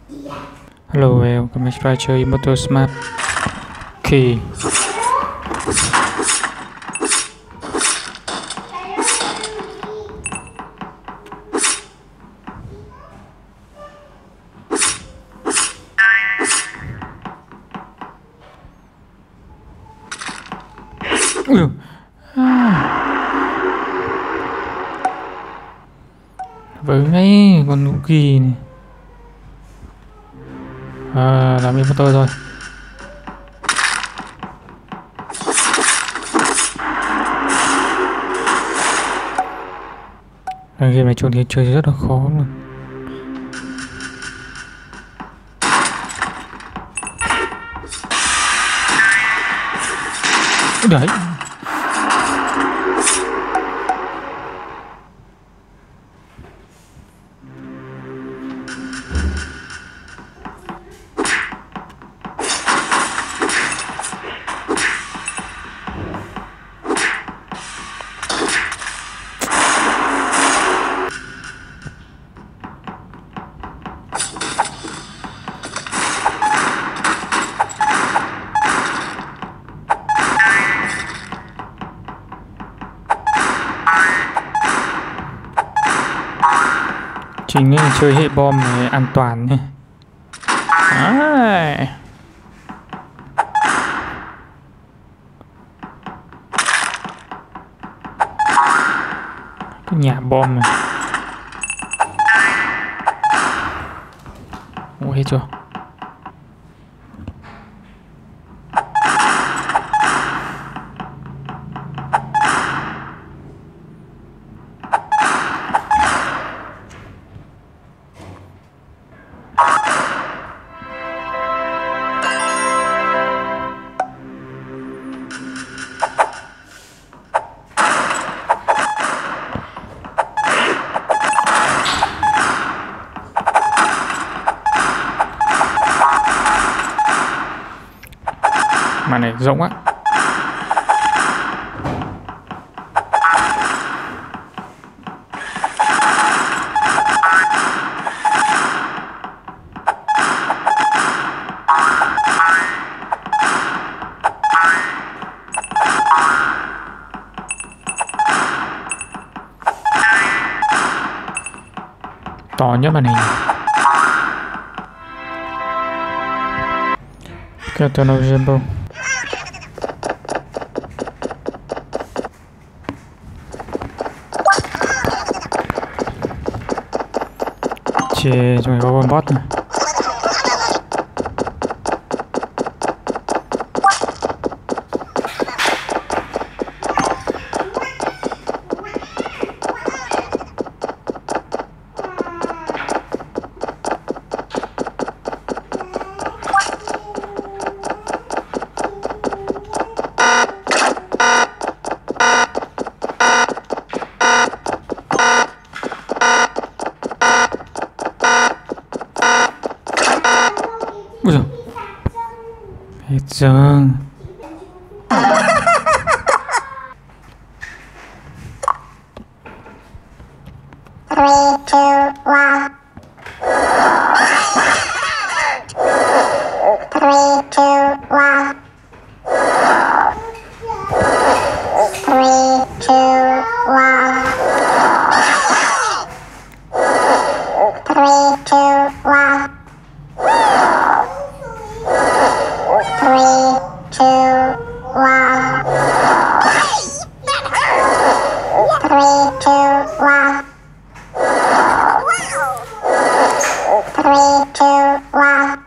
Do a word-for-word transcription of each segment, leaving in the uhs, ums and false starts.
Hello, welcome to chơi Motor Smart Key. Ui à. Với ngay con nụ kỳ này à, làm cho tôi thôi. Game này trốn thì chơi rất là khó luôn. Đấy. Chính là chơi hệ bom này an toàn nhé. À. Cái nhà bom này. Ủa hết chưa? Màn này rộng á. To nhất màn hình. Captain of Jumbo. Chê, trong này có con bot này. Ui giời. Hết giờ. Three, two, one. Three, two, one. Three, two, one. Three, two, one. Three, two, one. Three, two, one. Three, two, one.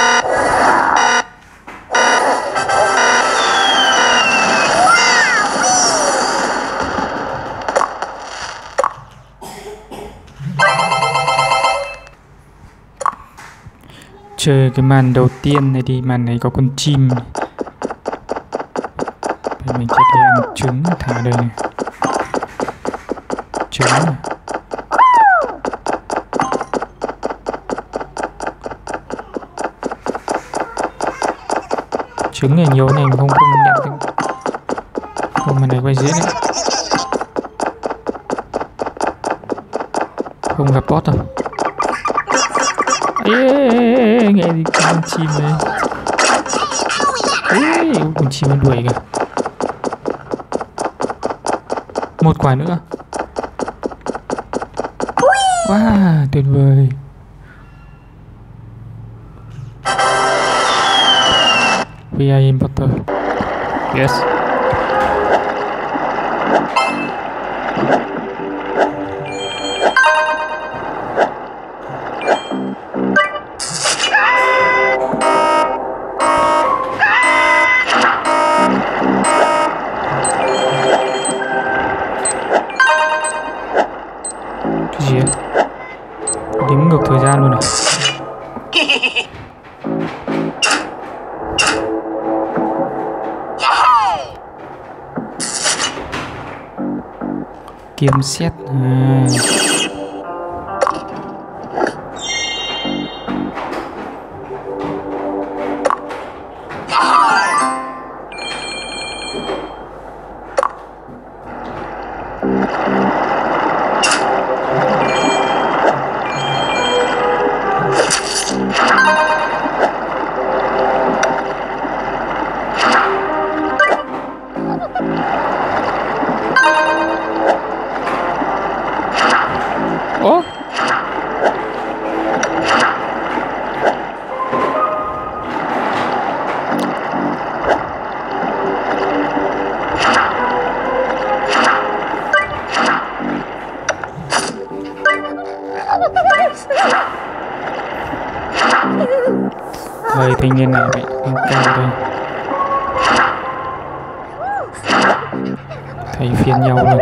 Chơi cái màn đầu tiên này thì màn này có con chim. Để mình sẽ đi ăn trứng thả đây này. Trứng này. Trứng này nhiều này không không nhận được. Không, màn này quay dễ đấy. Không gặp bot đâu. Ê, nghe gì con chim đấy. Ê, con chim nó đuổi kìa. Một quả nữa. Wow, tuyệt vời. vê i Importer. Yes. Cái gì ấy? Đếm ngược thời gian luôn à? Kiếm xét à. Ủa? Hơi thanh niên này bị lên cao đây. Thấy phiền nhau luôn.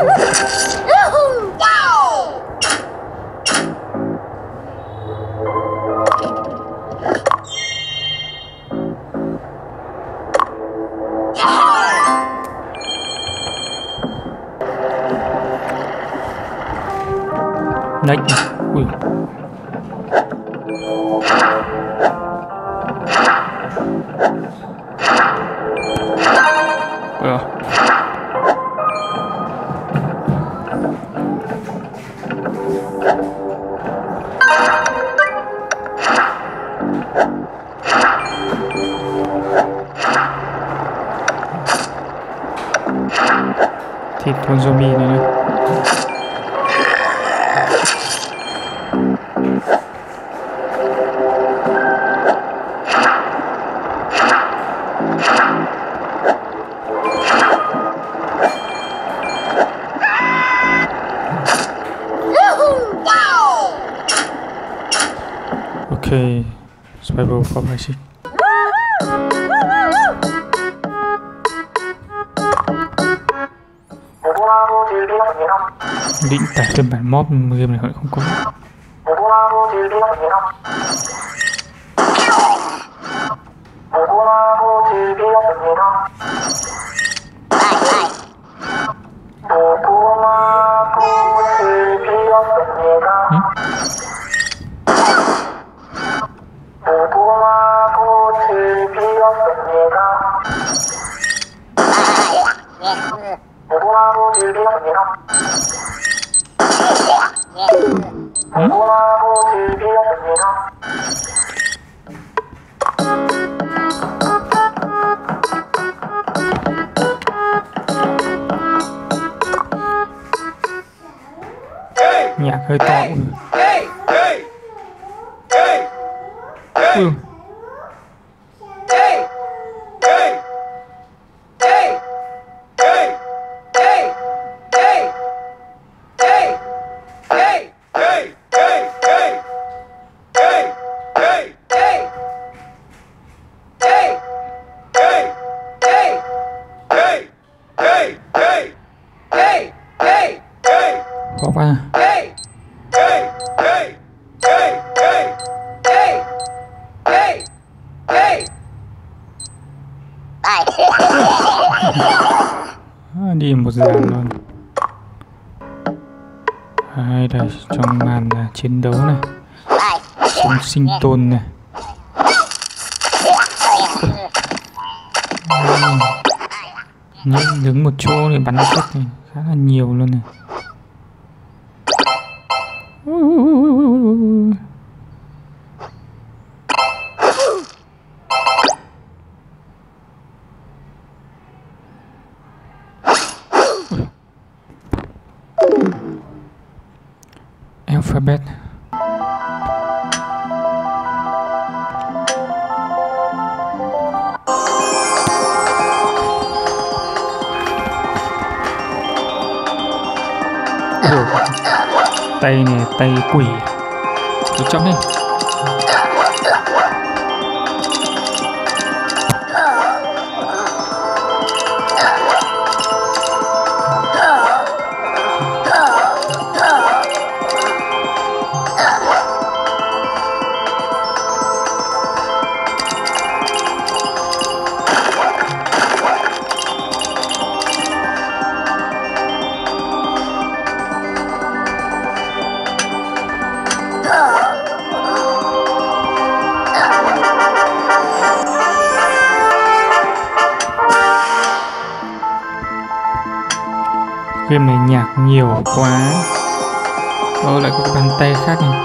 Nách này. Ui. Ờ. Thịt con zombie này này. Okay, survival for basic. Định tải thêm bản mod game này không có. Nhạc hơi to. Ừ. Khó quá. À, đi một dàn luôn. Đây là trong màn là chiến đấu này, trong sinh tồn này. Nhưng đứng một chỗ để bắn chết này khá là nhiều luôn này. alphabet. Ủa, tay này tay quỷ. Cứ chóc đi. Game này nhạc nhiều quá. Ô, lại có cái bàn tay khác này.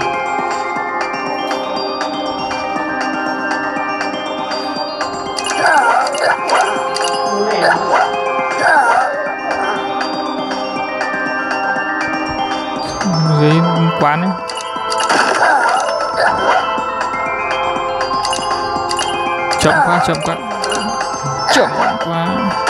Dưới quán ấy. Chậm quá, chậm quá. Chậm quá.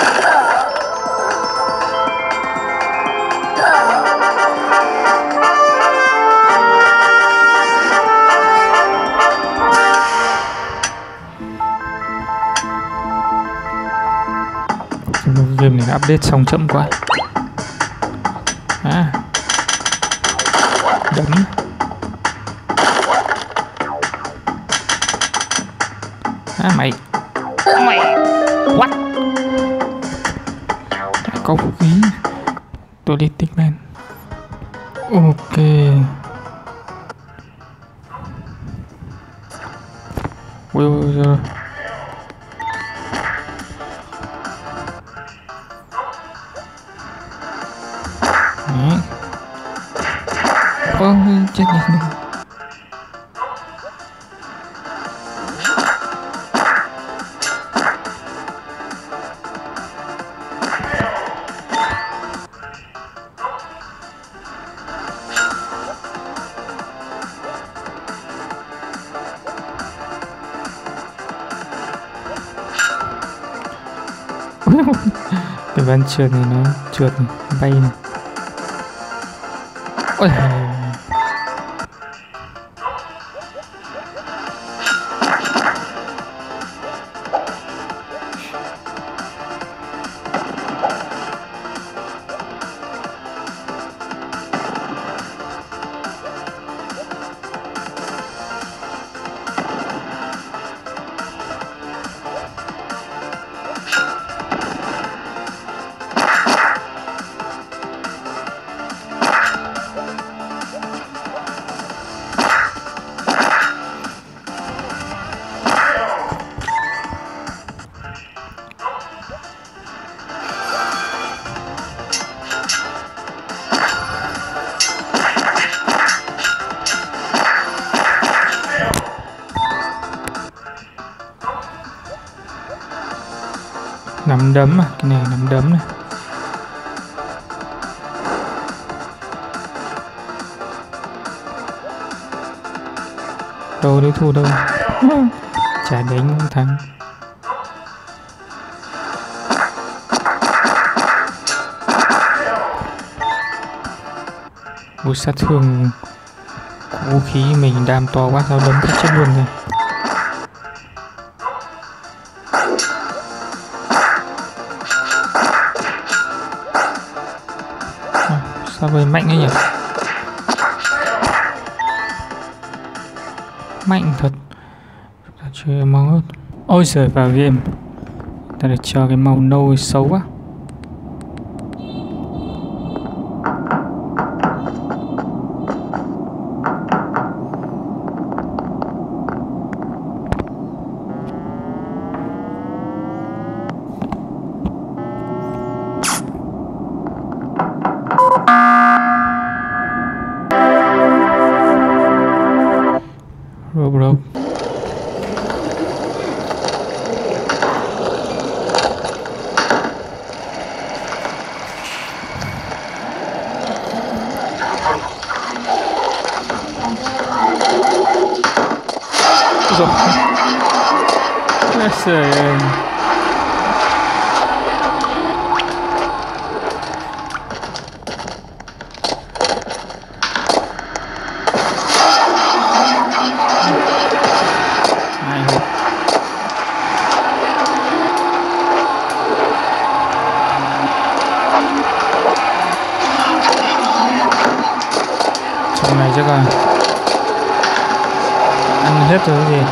Game này update xong chậm quá. À, đấm. À, mày mày what? Có vũ khí. Tôi đi tích lên. Ok. Ui ui ui. Ôi, chết nhỉ. Cái ván trượt này nó trượt này, bay này. Ôi. Nắm đấm à, cái này nắm đấm này. Đâu đối thủ đâu. Chả đánh không thắng. Ui, sát thương vũ khí mình đam to quá, sao đấm phát chết luôn này. Sao vậy mạnh ấy nhỉ? Mạnh thật. Ta chơi màu hơn. Ôi giời, vào game ta được cho cái màu nâu xấu quá. Roblox. rồi. Trời ơi. Trong này chắc là ăn hết rồi cái gì.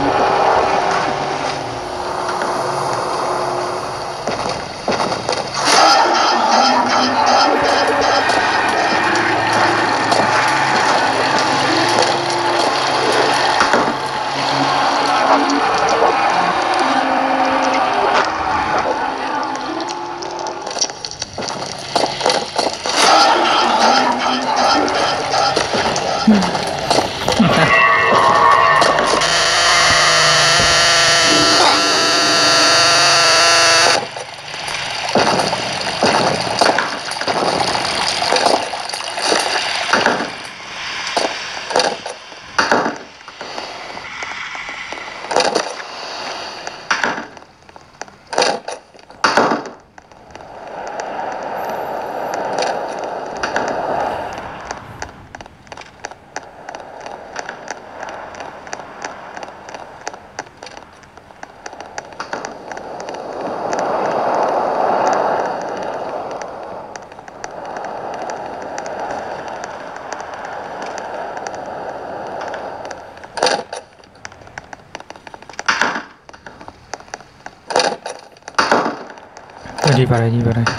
Đi vào đây, đi vào đây.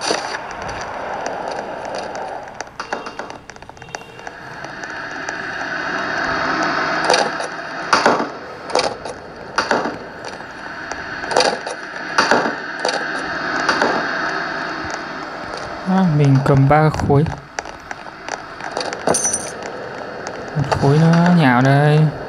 À, mình cầm ba khối. Một khối nó nhào đây.